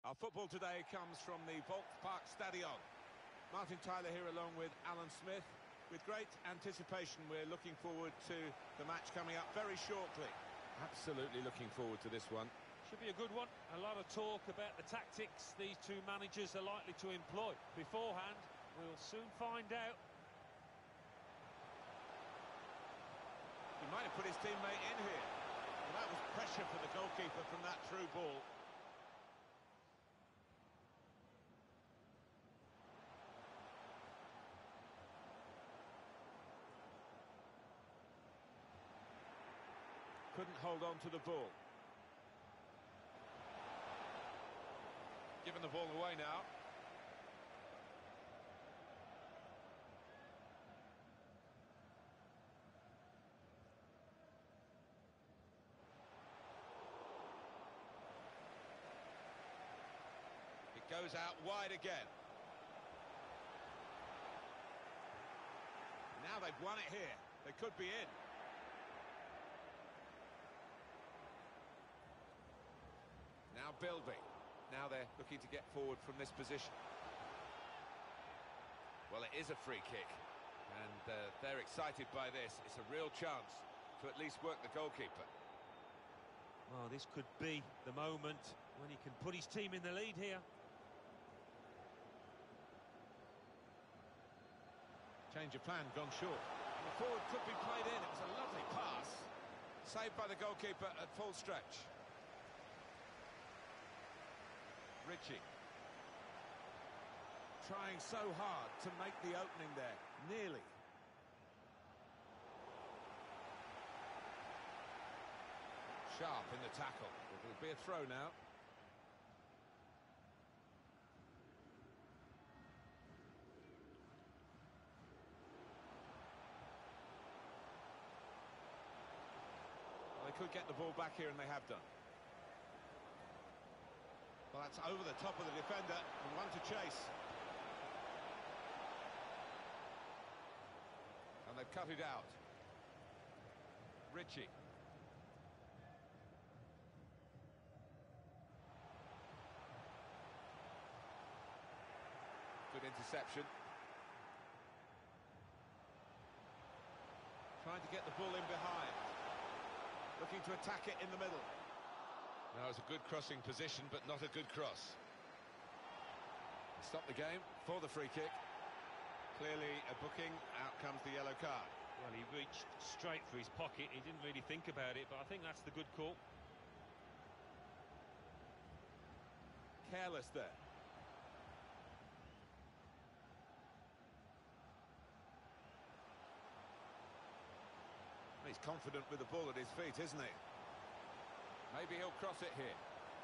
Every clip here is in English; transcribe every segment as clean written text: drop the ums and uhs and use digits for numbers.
Our football today comes from the Volkspark Stadion. Martin Tyler here along with Alan Smith. With great anticipation, we're looking forward to the match coming up very shortly. Absolutely looking forward to this one. Should be a good one. A lot of talk about the tactics these two managers are likely to employ. Beforehand, we'll soon find out. He might have put his teammate in here. Well, that was pressure for the goalkeeper from that through ball. Couldn't hold on to the ball. Giving the ball away now. It goes out wide again. Now they've won it here. They could be in. Now Bilby. Now they're looking to get forward from this position. Well, it is a free kick, and they're excited by this. It's a real chance to at least work the goalkeeper. Well, this could be the moment when he can put his team in the lead here. Change of plan, gone short. The forward could be played in. It was a lovely pass. Saved by the goalkeeper at full stretch. Ritchie. Trying so hard to make the opening there. Nearly. Sharp in the tackle. It will be a throw now. Well, they could get the ball back here, and they have done. Well, that's over the top of the defender, and one to chase. And they've cut it out. Ritchie. Good interception. Trying to get the ball in behind. Looking to attack it in the middle. That was a good crossing position, but not a good cross. Stop the game for the free kick. Clearly a booking, out comes the yellow card. Well, he reached straight for his pocket. He didn't really think about it, but I think that's the good call. Careless there. He's confident with the ball at his feet, isn't he? Maybe he'll cross it here.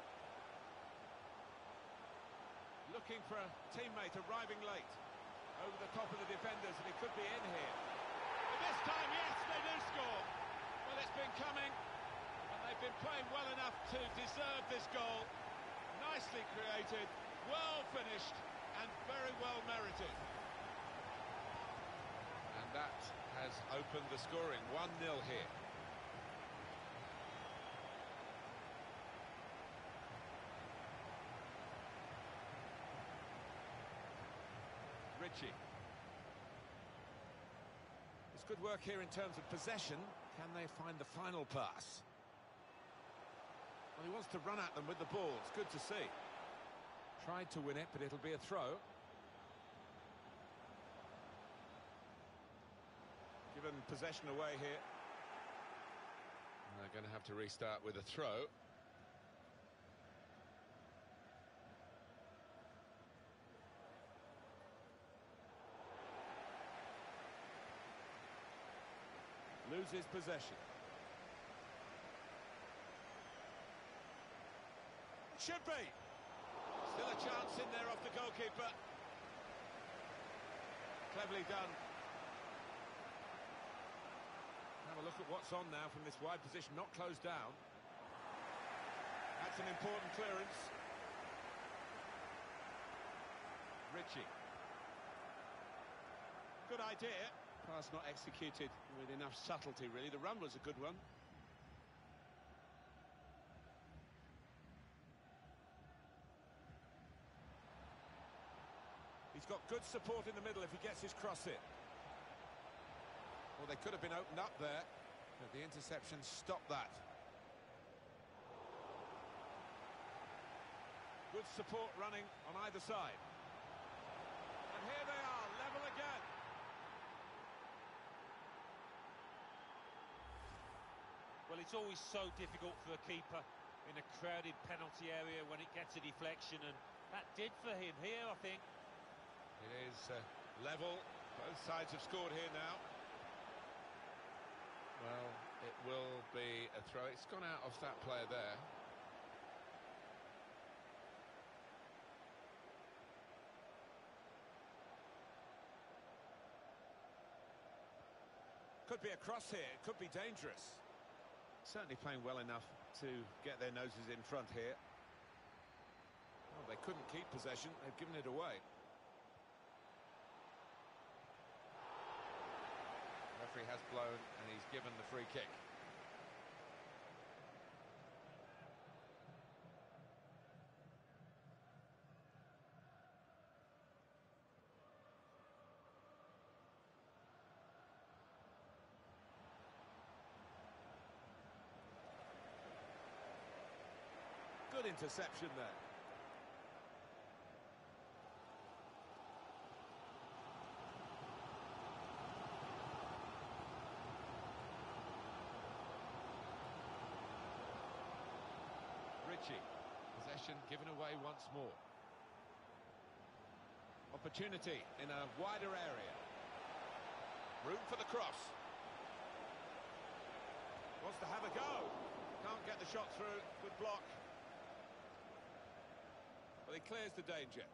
Looking for a teammate arriving late. Over the top of the defenders, and he could be in here. But this time, yes, they do score. Well, it's been coming, and they've been playing well enough to deserve this goal. Nicely created, well finished, and very well merited. And that has opened the scoring. 1-0 here. Ritchie. It's good work here in terms of possession. Can they find the final pass? Well, he wants to run at them with the ball. It's good to see. Tried to win it, but it'll be a throw. Given possession away here. And they're going to have to restart with a throw. Loses possession. Should be. Still a chance in there off the goalkeeper. Cleverly done. Have a look at what's on now from this wide position, not closed down. That's an important clearance. Ritchie. Good idea. Pass not executed with enough subtlety, really. The run was a good one. He's got good support in the middle if he gets his cross in. Well, they could have been opened up there, but the interception stopped that. Good support running on either side. And here they are, level again. Well, it's always so difficult for a keeper in a crowded penalty area when it gets a deflection, and that did for him here, I think. It is level. Both sides have scored here now. Well, it will be a throw. It's gone out of that player there. Could be a cross here, it could be dangerous. Certainly playing well enough to get their noses in front here. Well, they couldn't keep possession, they've given it away. The referee has blown and he's given the free kick. Good interception there. Ritchie, possession given away once more. Opportunity in a wider area. Room for the cross. Wants to have a go. Can't get the shot through. Good block. Well, he clears the danger.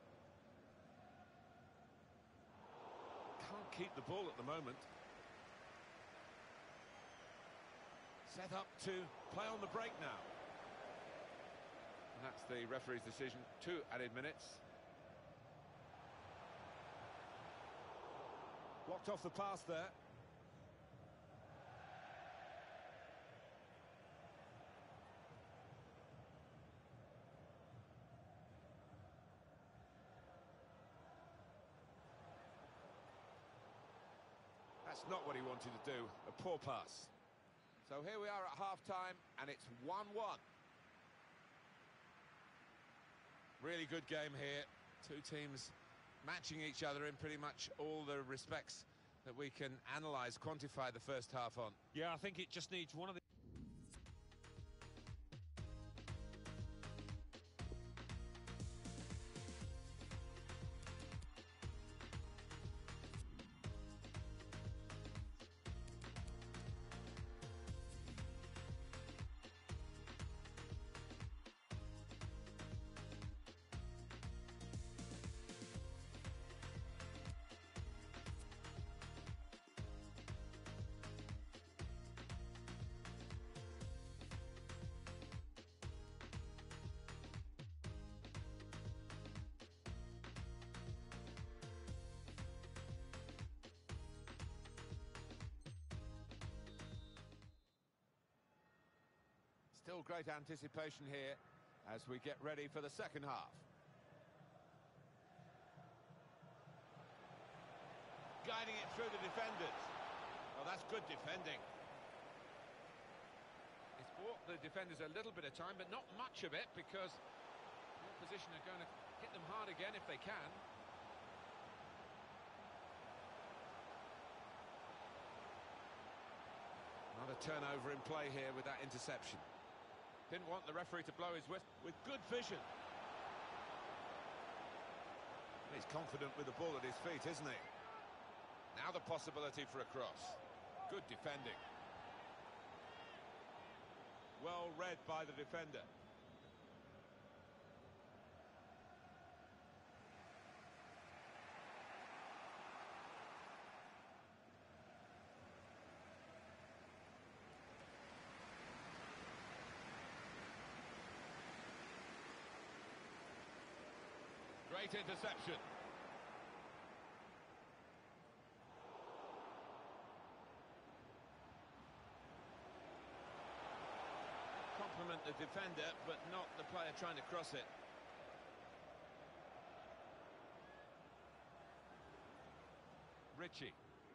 Can't keep the ball at the moment. Set up to play on the break now. And that's the referee's decision. 2 added minutes. Blocked off the pass there. That's not what he wanted to do, a poor pass. So here we are at half-time, and it's 1-1. Really good game here. Two teams matching each other in pretty much all the respects that we can analyse, quantify the first half on. Yeah, I think it just needs one of the... Still great anticipation here as we get ready for the second half. Guiding it through the defenders. Well, that's good defending. It's bought the defenders a little bit of time, but not much of it, because the opposition are going to hit them hard again if they can. Another turnover in play here with that interception. Didn't want the referee to blow his whistle with good vision. He's confident with the ball at his feet, isn't he? Now the possibility for a cross. Good defending. Well read by the defender. Great interception. Compliment the defender, but not the player trying to cross it. Ritchie.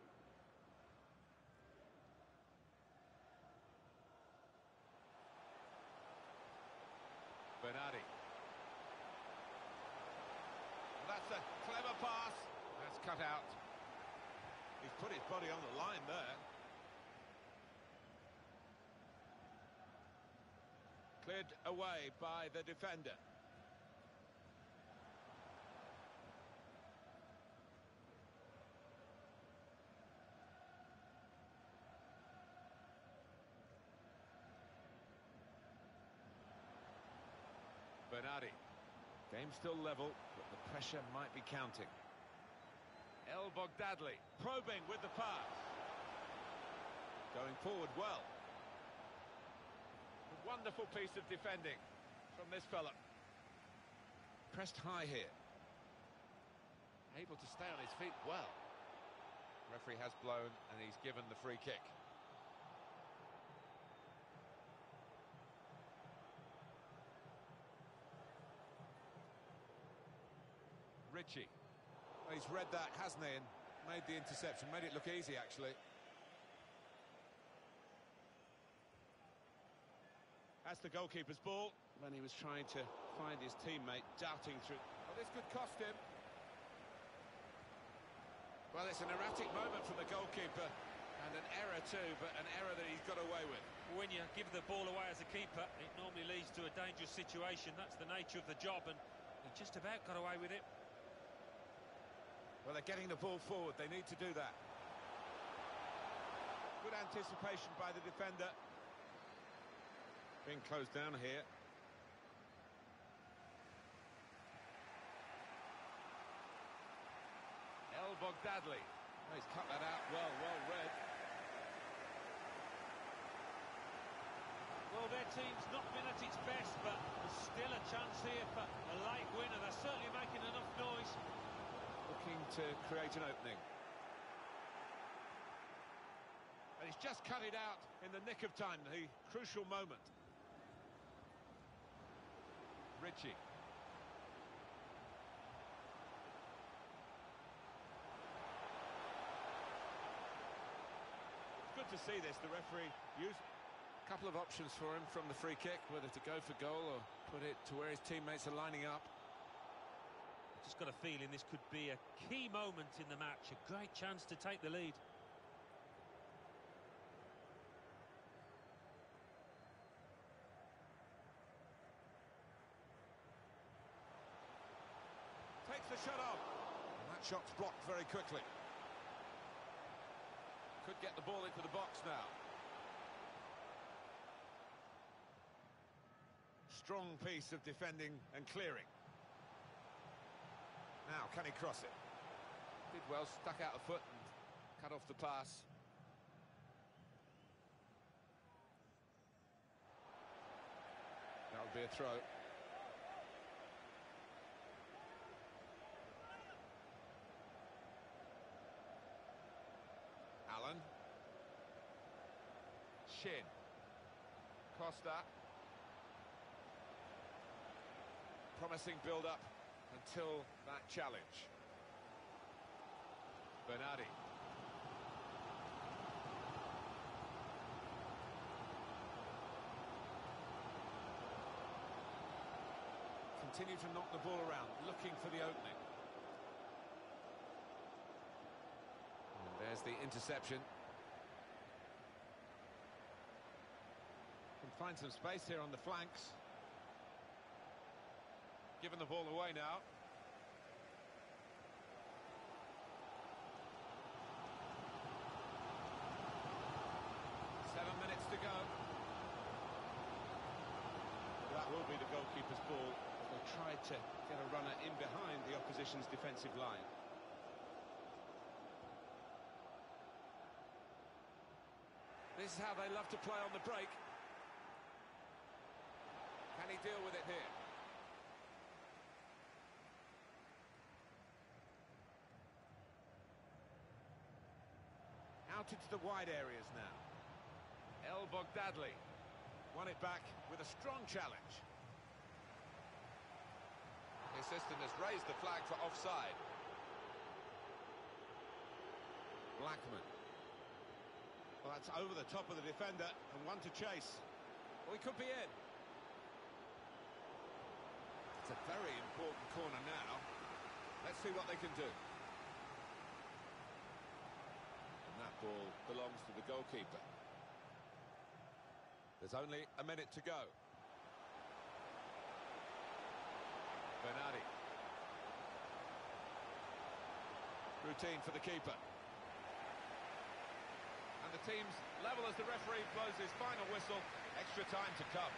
Bernardi. Well, that's a clever pass. That's cut out. He's put his body on the line there. Cleared away by the defender. Bernardi. Game still level, but the pressure might be counting. El Bogdadli probing with the pass. Going forward well. A wonderful piece of defending from this fella. Pressed high here. Able to stay on his feet well. Referee has blown and he's given the free kick. Ritchie. Well, he's read that, hasn't he, and made the interception, made it look easy, actually. That's the goalkeeper's ball when he was trying to find his teammate, darting through. Well, this could cost him. Well, it's an erratic moment from the goalkeeper, and an error too, but an error that he's got away with. When you give the ball away as a keeper, it normally leads to a dangerous situation. That's the nature of the job, and he just about got away with it. Well, they're getting the ball forward. They need to do that. Good anticipation by the defender. Being closed down here. El Bogdadli. Oh, he's cut that out well read. Well, their team's not been at its best, but there's still a chance here for a late winner. They're certainly making enough noise. Looking to create an opening. And he's just cut it out in the nick of time, the crucial moment. Ritchie. It's good to see this. The referee used a couple of options for him from the free kick, whether to go for goal or put it to where his teammates are lining up. Just got a feeling this could be a key moment in the match, a great chance to take the lead. Takes the shot off. And that shot's blocked very quickly. Could get the ball into the box now. Strong piece of defending and clearing. Now, can he cross it? Did well, stuck out a foot and cut off the pass. That would be a throw. Allen. Shin. Costa. Promising build-up until that challenge. Bernardi. Continue to knock the ball around, looking for the opening. And there's the interception. Can find some space here on the flanks. Giving the ball away now. 7 minutes to go. That will be the goalkeeper's ball. They tried to get a runner in behind the opposition's defensive line. This is how they love to play on the break. Can he deal with it here? Out into the wide areas now. El Bogdadli won it back with a strong challenge. The assistant has raised the flag for offside. Blackman. Well, that's over the top of the defender and one to chase. Well, he could be in. It's a very important corner now. Let's see what they can do. And that ball belongs to the goalkeeper. There's only a minute to go. Bernardi. Routine for the keeper. And the team's level as the referee blows his final whistle. Extra time to come.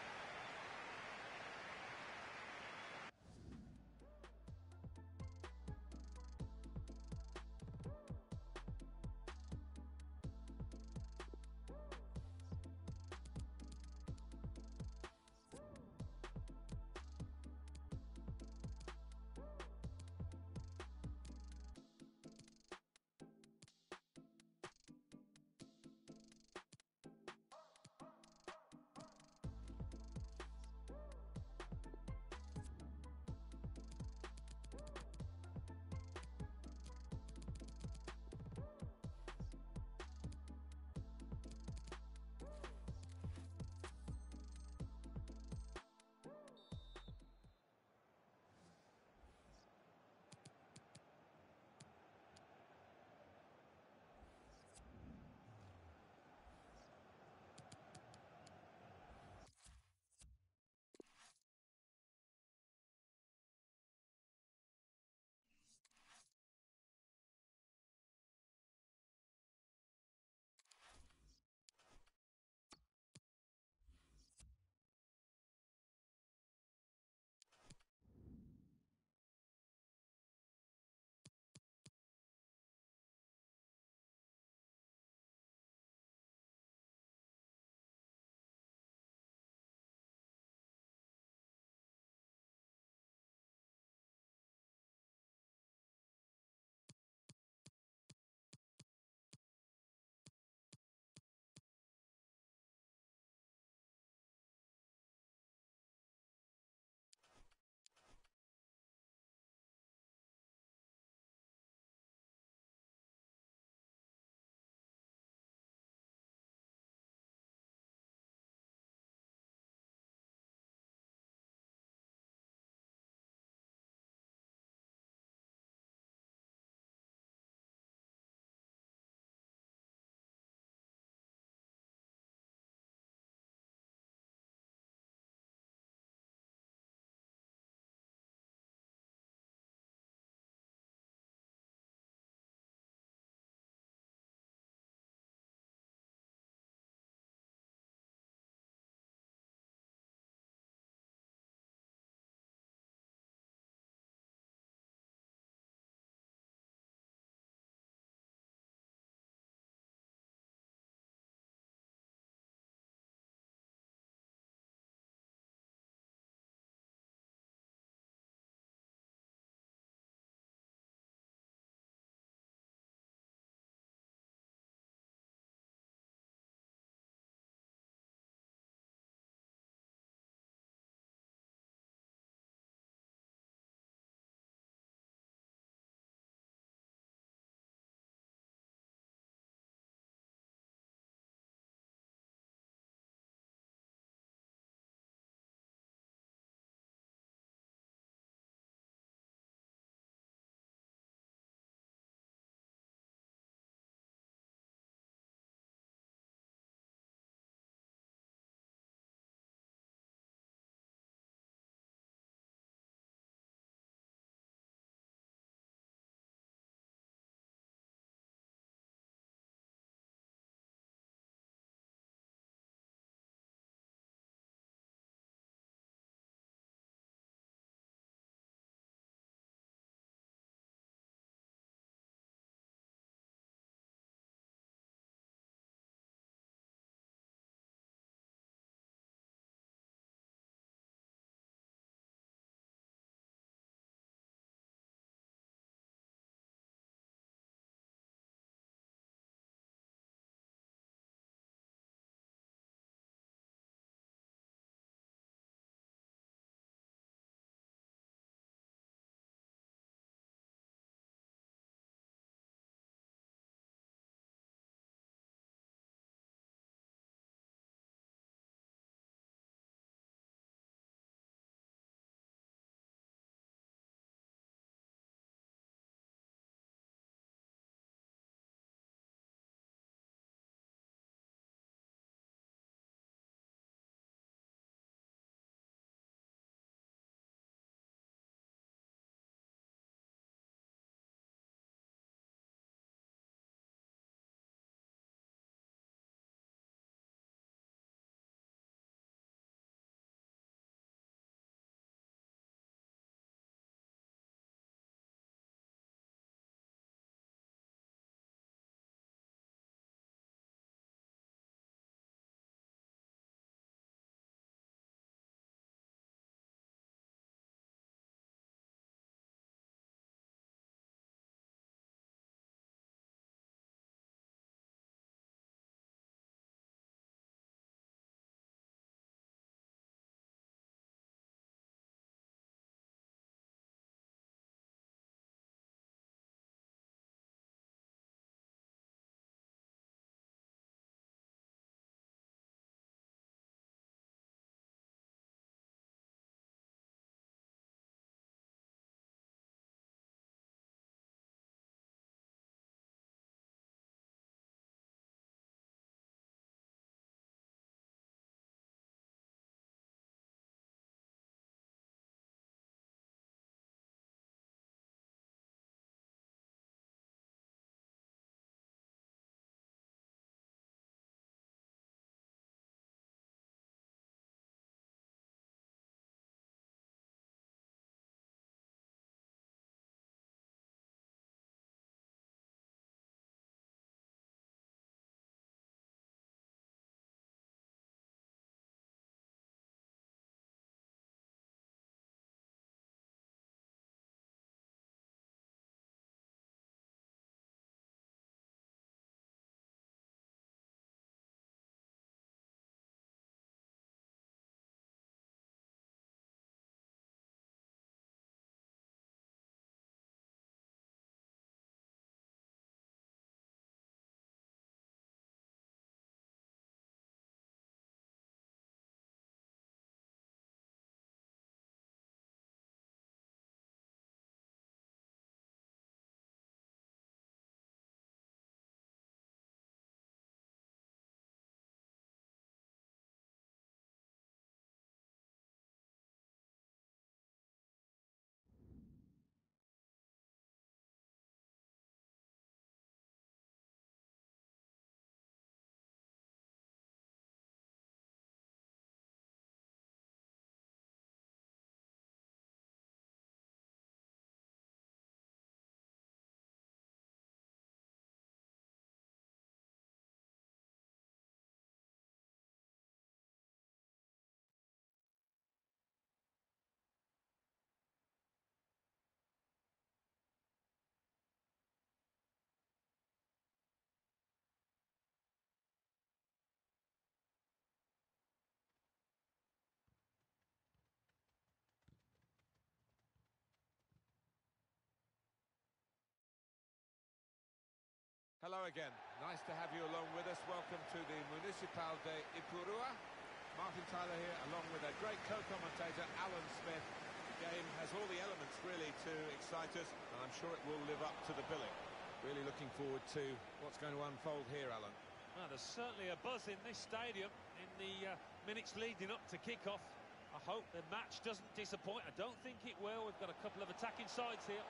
Hello again. Nice to have you along with us. Welcome to the Municipal de Ipurua. Martin Tyler here, along with a great co-commentator, Alan Smith. The game has all the elements, really, to excite us, and I'm sure it will live up to the billing. Really looking forward to what's going to unfold here, Alan. Well, there's certainly a buzz in this stadium in the minutes leading up to kick-off. I hope the match doesn't disappoint. I don't think it will. We've got a couple of attacking sides here.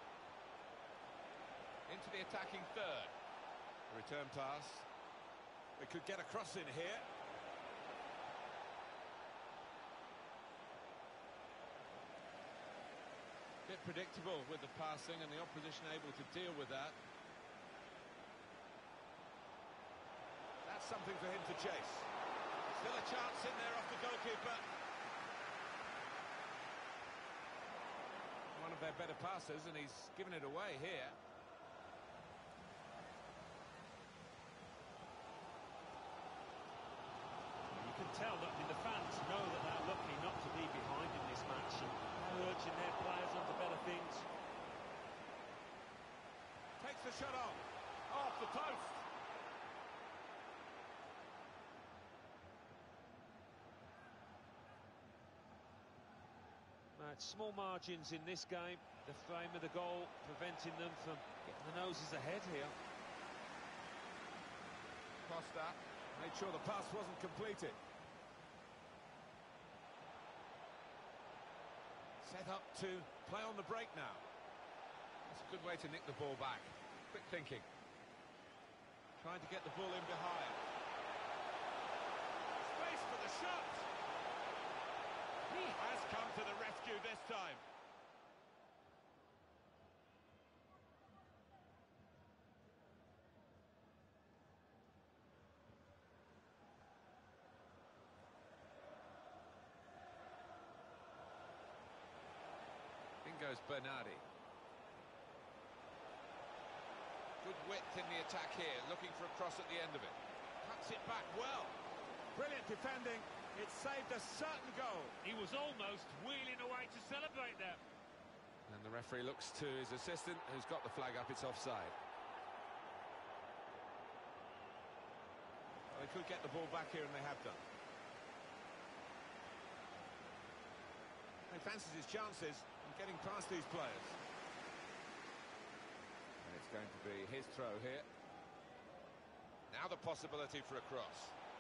Into the attacking third. Return pass. We could get a cross in here. Bit predictable with the passing and the opposition able to deal with that. That's something for him to chase. Still a chance in there off the goalkeeper. One of their better passers, and he's given it away here. You can tell that the fans know that they're lucky not to be behind in this match, and they're urging their players onto better things. Takes the shot off the post. Small margins in this game, the frame of the goal preventing them from getting the noses ahead here. Costa made sure the pass wasn't completed. Set up to play on the break now. That's a good way to nick the ball back. Quick thinking. Trying to get the ball in behind. Space for the shot. He has come to the rescue this time. In goes Bernardi. Good width in the attack here, looking for a cross at the end of it. Cuts it back well. Brilliant defending. It saved a certain goal. He was almost wheeling away to celebrate there. And the referee looks to his assistant, who's got the flag up. It's offside. Well, they could get the ball back here, and they have done. He fancies his chances in getting past these players. And it's going to be his throw here. Now the possibility for a cross.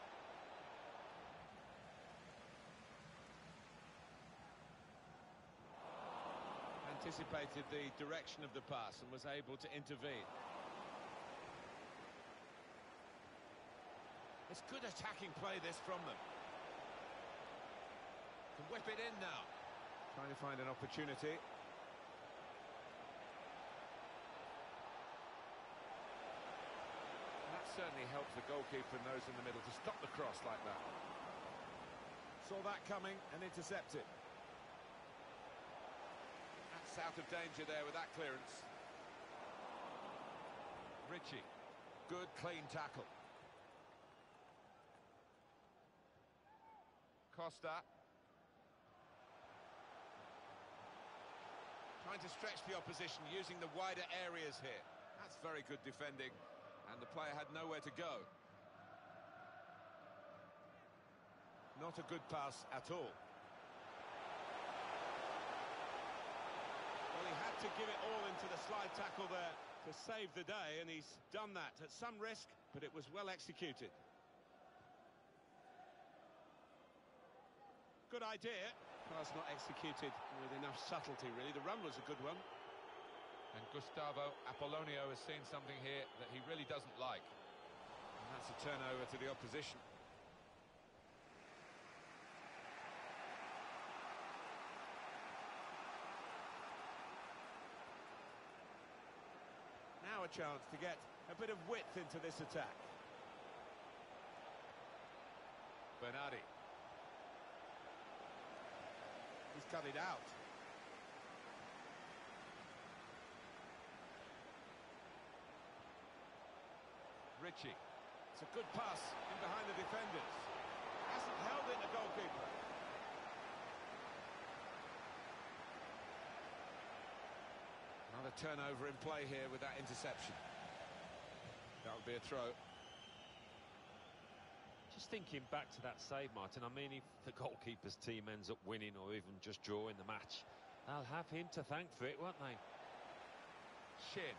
Anticipated the direction of the pass and was able to intervene. It's good attacking play, this, from them. Can whip it in now. Trying to find an opportunity. And that certainly helps the goalkeeper and those in the middle to stop the cross like that. Saw that coming and intercepted. Out of danger there with that clearance. Ritchie, good clean tackle. Costa trying to stretch the opposition, using the wider areas here. That's very good defending, and the player had nowhere to go. Not a good pass at all. Well, he had to give it all into the slide tackle there to save the day, and he's done that at some risk, but it was well executed. Good idea. Pass not executed with enough subtlety, really. The run was a good one. And Gustavo Apollonio has seen something here that he really doesn't like. And that's a turnover to the opposition. Now a chance to get a bit of width into this attack. Bernardi. He's cut it out. Ritchie. It's a good pass in behind the defenders. Hasn't held it, the goalkeeper. Another turnover in play here with that interception. That would be a throw. Just thinking back to that save, Martin, I mean, if the goalkeeper's team ends up winning or even just drawing the match, they'll have him to thank for it, won't they? Shin.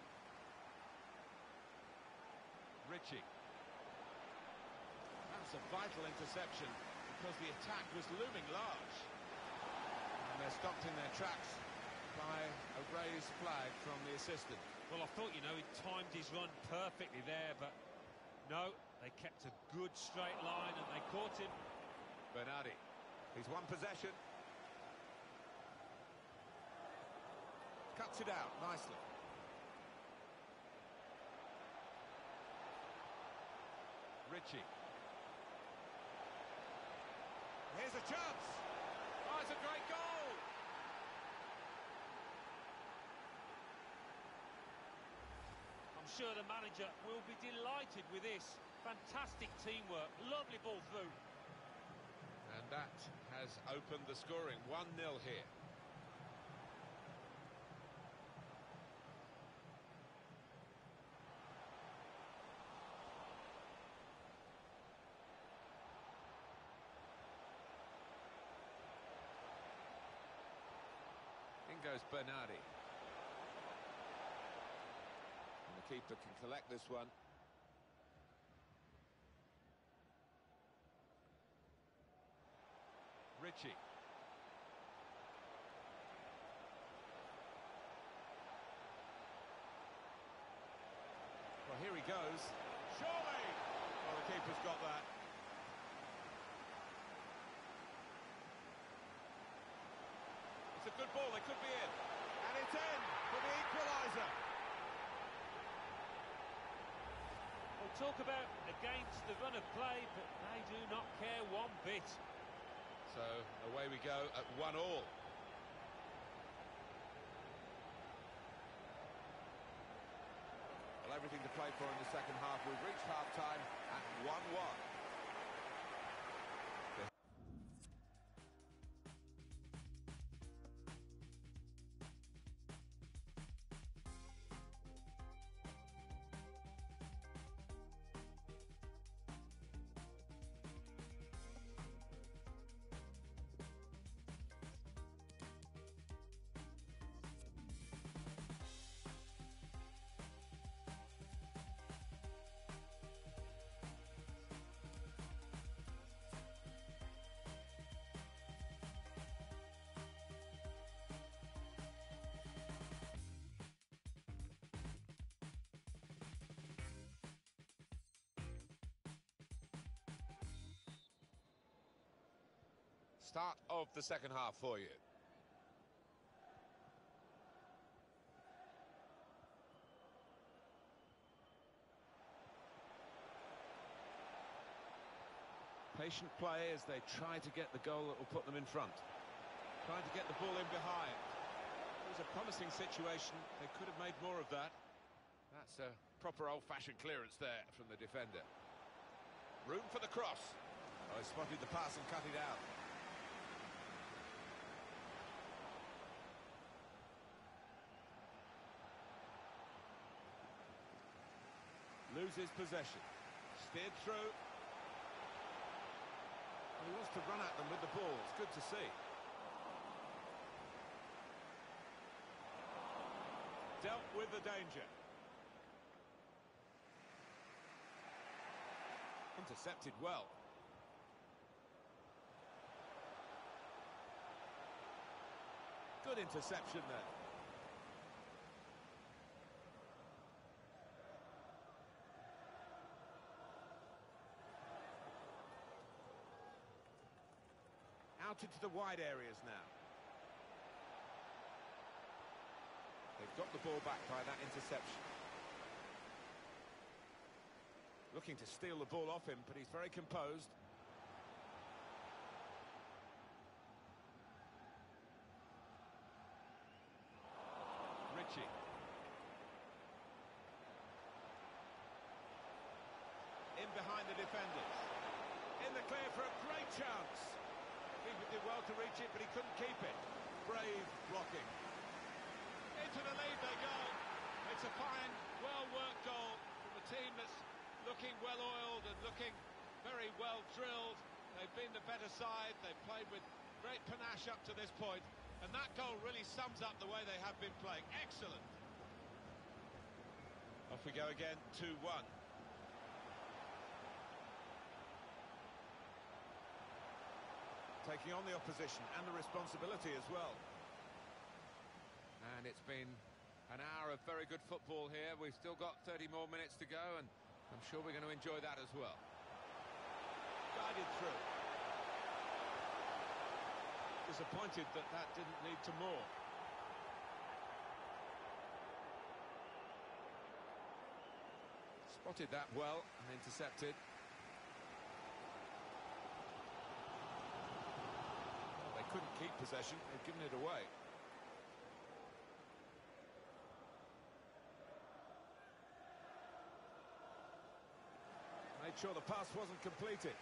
Ritchie. That's a vital interception because the attack was looming large. And they're stopped in their tracks by a raised flag from the assistant. Well, I thought, he timed his run perfectly there, but no, they kept a good straight line and they caught him. Bernardi. He's won possession. Cuts it out nicely. Ritchie. Here's a chance. Oh, it's a great goal. I'm sure the manager will be delighted with this. Fantastic teamwork, lovely ball through. And that has opened the scoring. 1-0 here. In goes Bernardi. And the keeper can collect this one. Ritchie. Well, here he goes. Surely! Well, the keeper's got that. It's a good ball, they could be in. And it's in for the equaliser. We'll talk about against the run of play, but they do not care one bit. So away we go at 1-1. Well, everything to play for in the second half. We've reached half-time at 1-1. Start of the second half for you. Patient play as they try to get the goal that will put them in front. Trying to get the ball in behind. It was a promising situation. They could have made more of that. That's a proper old-fashioned clearance there from the defender. Room for the cross. Oh, he spotted the pass and cut it out. Loses possession. Steered through. Well, he wants to run at them with the ball. It's good to see. Dealt with the danger. Intercepted well. Good interception there. Out into the wide areas now. They've got the ball back by that interception. Looking to steal the ball off him, but he's very composed. Ritchie. In behind the defenders. In the clear for a great chance. Keeper did well to reach it, but he couldn't keep it. Brave blocking. Into the lead they go. It's a fine, well-worked goal from the a team that's looking well-oiled and looking very well-drilled. They've been the better side, they've played with great panache up to this point, and that goal really sums up the way they have been playing. Excellent. Off we go again, 2-1. Taking on the opposition and the responsibility as well. And it's been an hour of very good football here. We've still got 30 more minutes to go, and I'm sure we're going to enjoy that as well. Guided through. Disappointed that that didn't lead to more. Spotted that well and intercepted. They couldn't keep possession, they've given it away. Made sure the pass wasn't completed.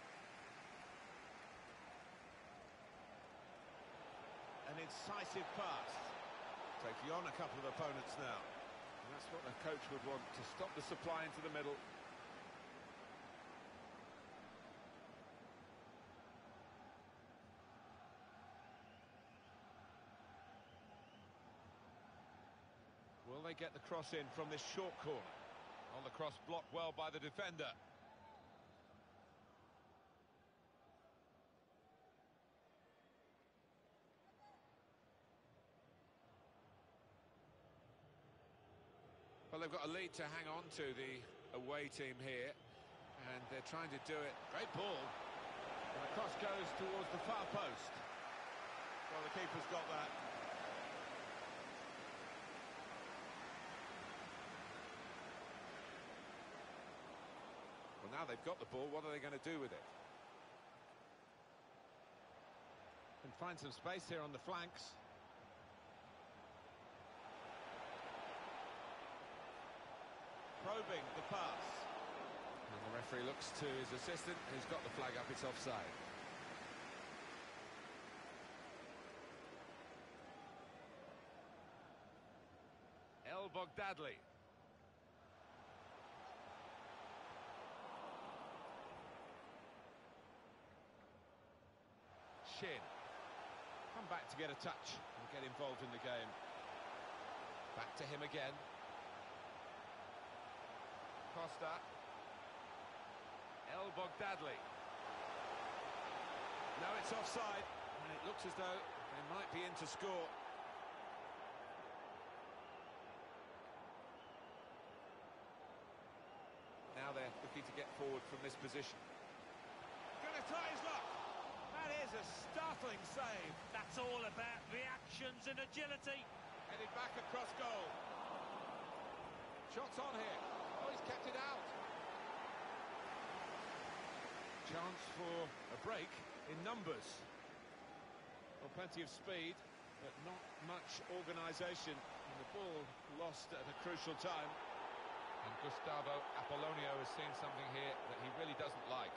An incisive pass. Taking on a couple of opponents now. And that's what the coach would want, to stop the supply into the middle. Will they get the cross in from this short corner? On the cross, blocked well by the defender. Well, they've got a lead to hang on to, the away team here, and they're trying to do it. Great ball. And the cross goes towards the far post. Well, the keeper's got that. Well, now they've got the ball, what are they going to do with it? Can find some space here on the flanks. Probing the pass. And the referee looks to his assistant, who's got the flag up, it's offside. El Bogdadli. Shin. Come back to get a touch and get involved in the game. Back to him again. Costa. El Bogdadli. No, it's offside, and it looks as though they might be in to score. Now they're looking to get forward from this position. Gonna try his luck. That is a startling save. That's all about reactions and agility. Headed back across goal. Shots on here. Oh, he's kept it out. Chance for a break in numbers. Well, plenty of speed, but not much organisation. And the ball lost at a crucial time. And Gustavo Apollonio has seen something here that he really doesn't like.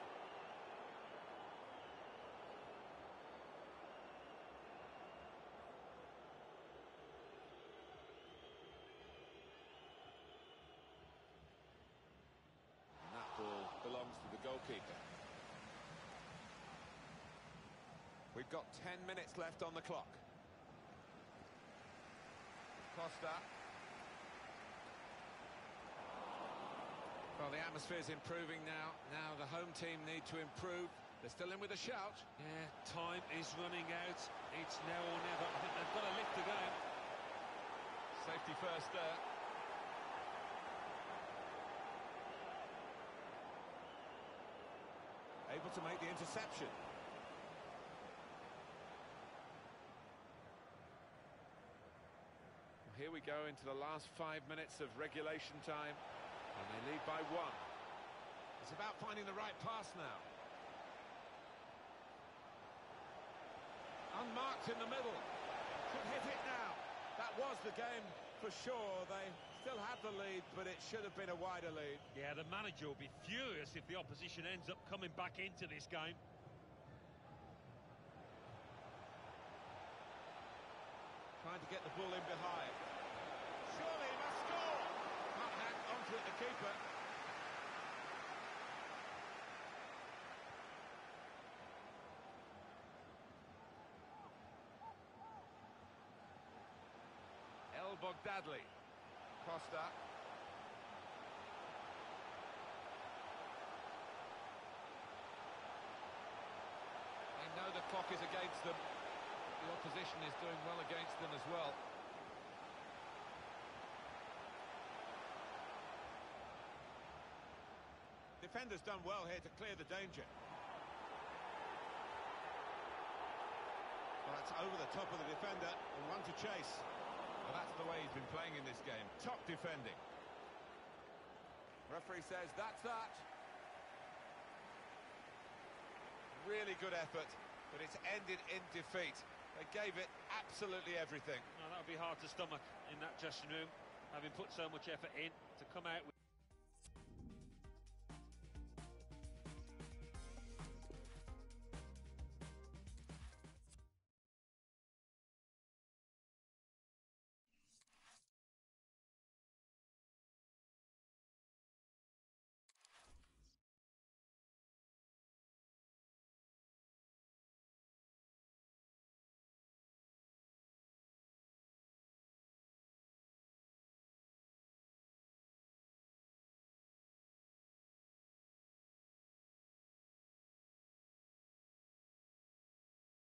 Belongs to the goalkeeper. We've got 10 minutes left on the clock. Costa. Well, the atmosphere's improving now. Now the home team need to improve. They're still in with a shout. Yeah, time is running out. It's now or never. I think they've got to lift the game. Safety first there. Able to make the interception. Here we go into the last 5 minutes of regulation time, and they lead by 1. It's about finding the right pass now. Unmarked in the middle. Could hit it now. That was the game for sure. They still have the lead, but it should have been a wider lead. Yeah, the manager will be furious if the opposition ends up coming back into this game. Trying to get the ball in behind. Surely he must score. Can't hang onto it, the keeper. El-Bogdadli. Costa. They know the clock is against them. The opposition is doing well against them as well. Defender's done well here to clear the danger. Well, that's over the top of the defender and one to chase. Well, that's the way he's been playing in this game. Top defending. Referee says that's that. Really good effort, but it's ended in defeat. They gave it absolutely everything. Now, that would be hard to stomach in that dressing room, having put so much effort in to come out with...